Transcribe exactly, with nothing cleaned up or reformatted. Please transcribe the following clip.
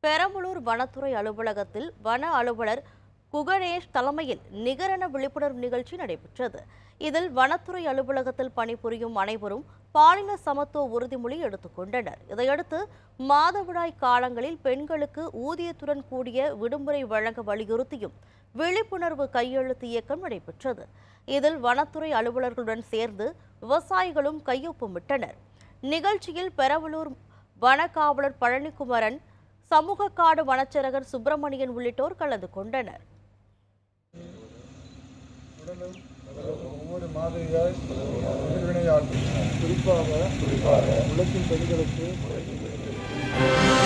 பெரம்பலூர் வனத்துறை அலுவலகத்தில் வன அலுவலர் குகணேஷ் தலைமையில் நிகரண விழிப்புணர்வு நிகழ்ச்சி நடைபெற்றது. இதில் வனத்துறை அலுவலகத்தில் பணிபுரியும் அனைவரும் பாலின சமத்துவ உறுதிமொழி எடுத்துக்கொண்டனர். இதையடுத்து மாதவிடாய் காலங்களில் பெண்களுக்கு ஊதியத்துடன் கூடிய விடுமுறை வழங்க வலியுறுத்தியும் விழிப்புணர்வு கையெழுத்து இயக்கம் நடைபெற்றது. இதில் வனத்துறை அலுவலர்களுடன் சேர்ந்து விவசாயிகளும் கையொப்பமிட்டனர். நிகழ்ச்சியில் பெரம்பலூர் வனக்காவலர் பழனிக்குமரன், சமூக காடு வனச்சரகர் சுப்பிரமணியன் உள்ளிட்டோர் கலந்து கொண்டனர். ஒவ்வொரு மாதவிடாய் எதிர்வினையாற்றும் குறிப்பாக உழைக்கும் பெண்களுக்கு